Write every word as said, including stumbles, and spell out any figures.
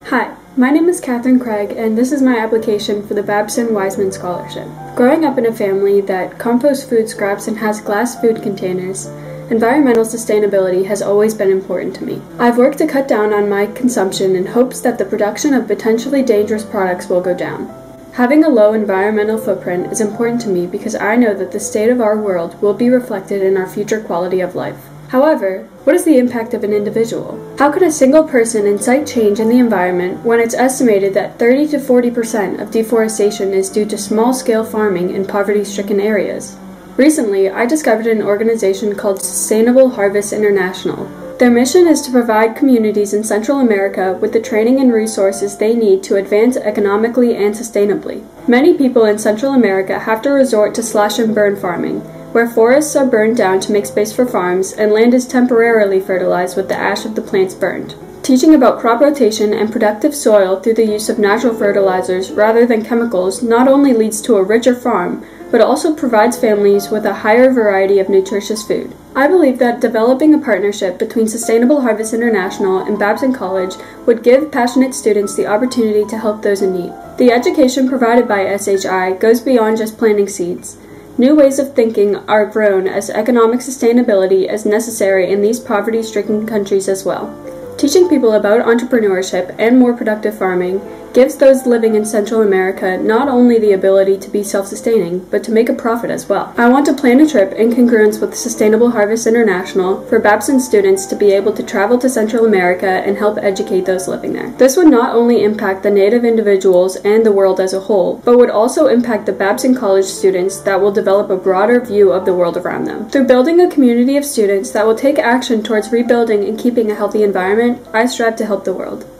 Hi, my name is Kathryn Craig, and this is my application for the Babson Weissman Scholarship. Growing up in a family that composts food scraps and has glass food containers, environmental sustainability has always been important to me. I've worked to cut down on my consumption in hopes that the production of potentially dangerous products will go down. Having a low environmental footprint is important to me because I know that the state of our world will be reflected in our future quality of life. However, what is the impact of an individual? How can a single person incite change in the environment when it's estimated that thirty to forty percent of deforestation is due to small-scale farming in poverty-stricken areas? Recently, I discovered an organization called Sustainable Harvest International. Their mission is to provide communities in Central America with the training and resources they need to advance economically and sustainably. Many people in Central America have to resort to slash and burn farming, where forests are burned down to make space for farms and land is temporarily fertilized with the ash of the plants burned. Teaching about crop rotation and productive soil through the use of natural fertilizers rather than chemicals not only leads to a richer farm, but also provides families with a higher variety of nutritious food. I believe that developing a partnership between Sustainable Harvest International and Babson College would give passionate students the opportunity to help those in need. The education provided by S H I goes beyond just planting seeds. New ways of thinking are grown as economic sustainability is necessary in these poverty-stricken countries as well. Teaching people about entrepreneurship and more productive farming gives those living in Central America not only the ability to be self-sustaining, but to make a profit as well. I want to plan a trip in congruence with Sustainable Harvest International for Babson students to be able to travel to Central America and help educate those living there. This would not only impact the native individuals and the world as a whole, but would also impact the Babson College students that will develop a broader view of the world around them. Through building a community of students that will take action towards rebuilding and keeping a healthy environment, I strive to help the world.